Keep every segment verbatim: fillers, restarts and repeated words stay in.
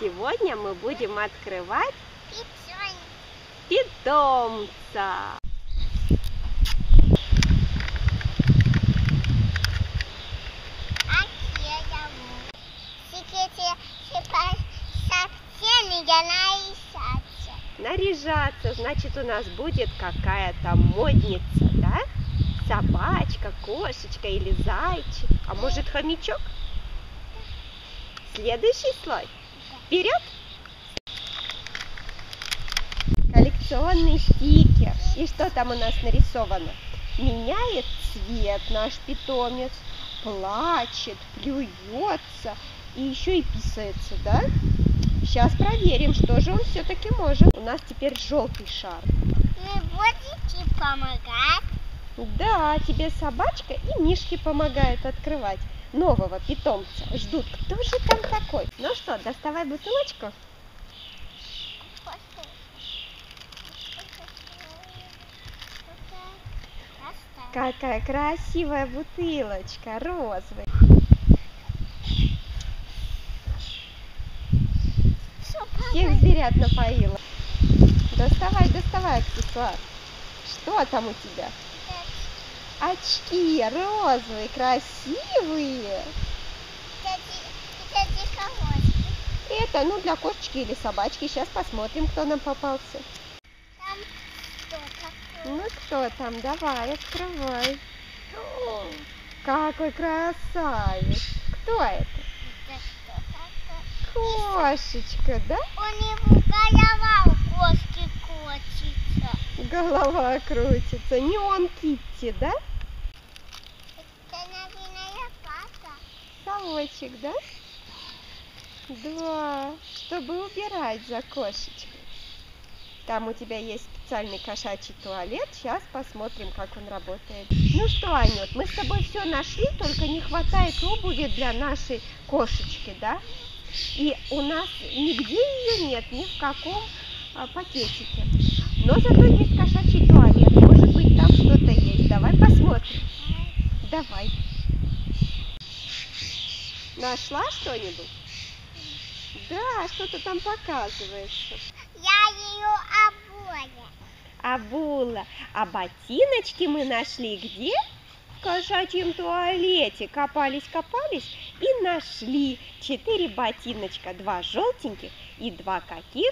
Сегодня мы будем открывать питомца. Наряжаться, значит, у нас будет какая-то модница, да? Собачка, кошечка или зайчик, а может хомячок? Следующий слой. Вперед! Коллекционный стикер. И что там у нас нарисовано? Меняет цвет наш питомец, плачет, плюется и еще и писается, да? Сейчас проверим, что же он все-таки может. У нас теперь желтый шар. Вы будете помогать? Да, тебе собачка и мишки помогают открывать нового питомца. Ждут, кто же там такой. Ну что, доставай бутылочку. Какая красивая бутылочка, розовая. Всех зверят напоила. Доставай, доставай аксессуар. Что там у тебя? Очки розовые, красивые. Это, ну, для кошечки или собачки. Сейчас посмотрим, кто нам попался. Там кто такой? Ну, кто там? Давай, открывай. О, какой красавец. Кто это? Кошечка, да? У него голова у кошки крутится. Голова крутится. Не он Китти, да? Это, наверное, папа. Совочек, да? Да, чтобы убирать за кошечкой. Там у тебя есть специальный кошачий туалет. Сейчас посмотрим, как он работает. Ну что, Анют, мы с тобой все нашли, только не хватает обуви для нашей кошечки, да? И у нас нигде ее нет, ни в каком а, пакетике. Но зато есть кошачий туалет. Может быть, там что-то есть. Давай посмотрим. Давай. Нашла что-нибудь? Да, что-то там показывается. Я ее обула. Обула. А ботиночки мы нашли где? В кошачьем туалете. Копались, копались и нашли четыре ботиночка. Два желтеньких и два каких?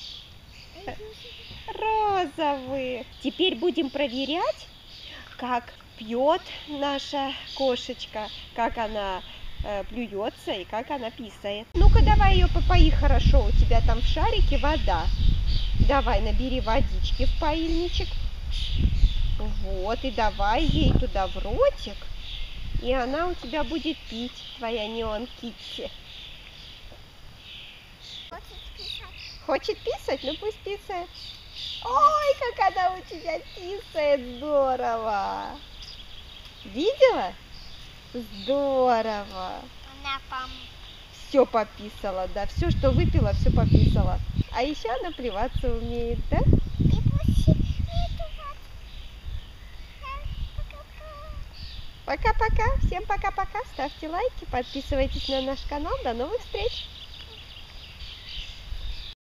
Розовых. Теперь будем проверять, как пьет наша кошечка, как она э, плюется и как она писает. Ну-ка, давай ее попои хорошо. У тебя там в шарике вода. Давай, набери водички в поильничек. Вот, и давай ей туда в ротик. И она у тебя будет пить, твоя неон Китти. Хочет писать? Хочет писать? Ну пусть писает. Ой, как она у тебя писает, здорово. Видела? Здорово. Она пом... Все пописала, да, все, что выпила, все пописала. А еще она плеваться умеет, да? И пусть Пока-пока. Всем пока-пока. Ставьте лайки, подписывайтесь на наш канал. До новых встреч.